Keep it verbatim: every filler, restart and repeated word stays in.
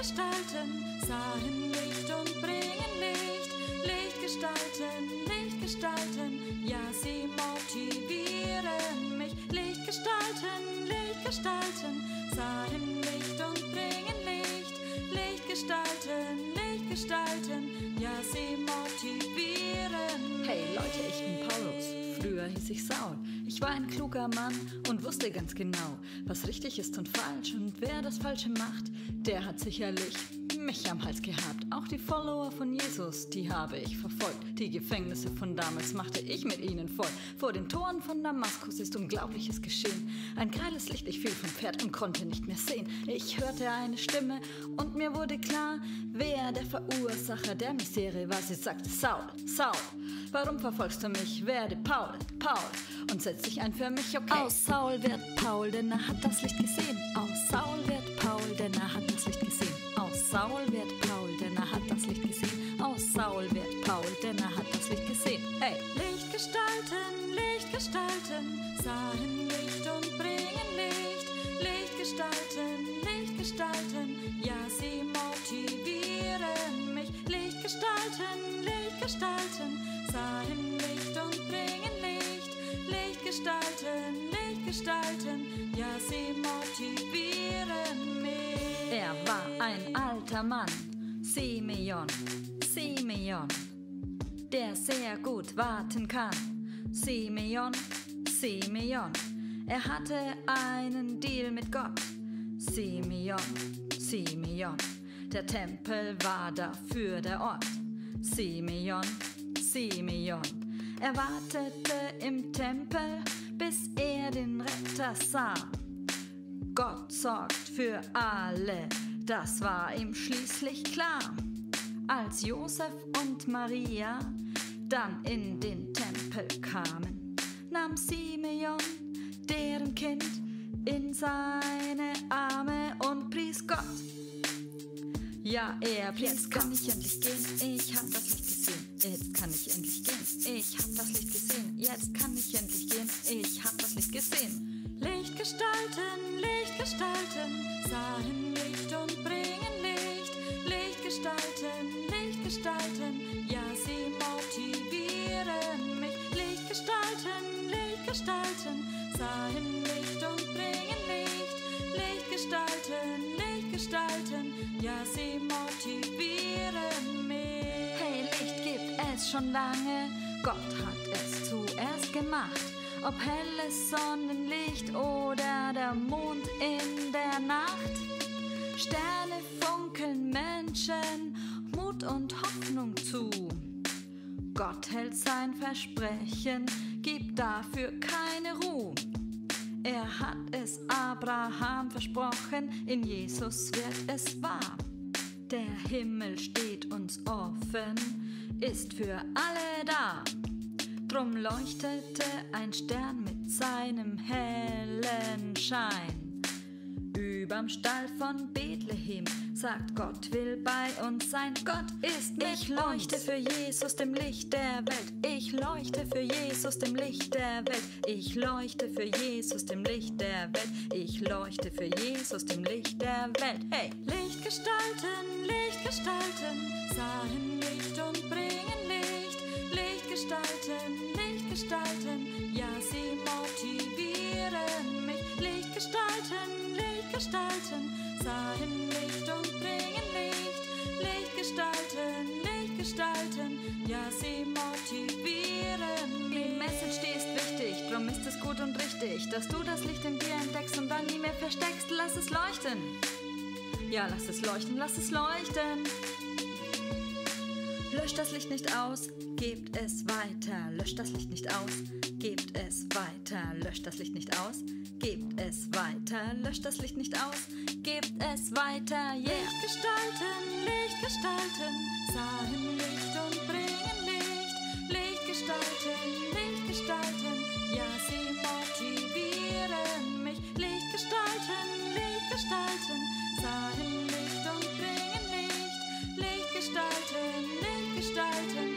Lichtgestalten sahen Licht und bringen Licht. Lichtgestalten, Lichtgestalten, ja, sie motivieren mich. Lichtgestalten, Lichtgestalten sahen Licht und bringen Licht. Lichtgestalten, Lichtgestalten, ja, sie motivieren mich. Hey Leute, ich bin Paulus. Früher hieß ich Saul. Ich war ein kluger Mann und wusste ganz genau, was richtig ist und falsch. Und wer das Falsche macht, der hat sicherlich mich am Hals gehabt. Auch die Follower von Jesus, die habe ich verfolgt. Die Gefängnisse von damals machte ich mit ihnen voll. Vor den Toren von Damaskus ist Unglaubliches geschehen. Ein grelles Licht, ich fiel vom Pferd und konnte nicht mehr sehen. Ich hörte eine Stimme und mir wurde klar, wer der Verursacher der Misere war. Sie sagte: Saul, Saul, warum verfolgst du mich? Werde Paul, Paul und setz dich ein für mich, okay? Aus Saul wird Paul, denn er hat das Licht gesehen. Aus Saul wird Paul, denn er hat das Licht gesehen. Aus Saul wird Paul, denn er hat das Licht gesehen. Aus Saul wird Paul, denn er hat das Licht gesehen. Hey! Lichtgestalten, Lichtgestalten sahen Licht und bringen Licht. Lichtgestalten, Lichtgestalten, ja, sie motivieren mich. Lichtgestalten, Lichtgestalten sahen Licht und bringen Licht. Lichtgestalten, Lichtgestalten, ja, sie motivieren mich. Er war ein alter Mann, Simeon, Simeon, der sehr gut warten kann. Simeon, Simeon, er hatte einen Deal mit Gott. Simeon, Simeon, der Tempel war dafür der Ort. Simeon, Simeon, er wartete im Tempel, bis er den Retter sah. Gott sorgt für alle, das war ihm schließlich klar. Als Josef und Maria dann in den Tempel kamen, nahm Simeon deren Kind in seine Arme und pries Gott. Ja, er pries Jetzt Gott. Kann ich endlich gehen, ich hab das Licht gesehen. Jetzt kann ich endlich gehen, ich hab das Licht gesehen. Jetzt kann ich endlich gehen, ich hab das Licht gesehen. Lichtgestalten, Lichtgestalten sahen Licht und bringen Licht. Lichtgestalten, Lichtgestalten, ja, sie motivieren mich. Lichtgestalten, Lichtgestalten sahen Licht und bringen Licht. Lichtgestalten, Lichtgestalten, ja, sie motivieren mich. Hey, Licht gibt es schon lange, Gott hat es zuerst gemacht. Ob helles Sonnenlicht oder der Mond in der Nacht. Sterne funkeln Menschen Mut und Hoffnung zu. Gott hält sein Versprechen, gibt dafür keine Ruhe. Er hat es Abraham versprochen, in Jesus wird es wahr. Der Himmel steht uns offen, ist für alle da. Drum leuchtete ein Stern mit seinem hellen Schein. Überm Stall von Bethlehem sagt, Gott will bei uns sein. Gott ist mit uns. Ich leuchte für Jesus, dem Licht der Welt. Ich leuchte für Jesus, dem Licht der Welt. Ich leuchte für Jesus, dem Licht der Welt. Ich leuchte für Jesus, dem Licht der Welt. Hey! Lichtgestalten, Lichtgestalten sahen Licht und bringen Licht. Lichtgestalten, Lichtgestalten, ja, sie motivieren mich. Lichtgestalten, Lichtgestalten sahen Licht und bringen Licht. Lichtgestalten, Lichtgestalten, ja, sie motivieren mich. Die Message, die ist wichtig, drum ist es gut und richtig, dass du das Licht in dir entdeckst und dann nie mehr versteckst. Lass es leuchten. Ja, lass es leuchten, lass es leuchten. Löscht das Licht nicht aus, gebt es weiter. Löscht das Licht nicht aus, gebt es weiter. Löscht das Licht nicht aus, gebt es weiter. Löscht das Licht nicht aus, gebt es weiter. Yeah! Lichtgestalten, Lichtgestalten sahen Licht und bringen Licht. Lichtgestalten, Lichtgestalten, ja, sie motivieren mich. Lichtgestalten, Lichtgestalten sahen Licht und bringen Licht. Lichtgestalten, Lichtgestalten,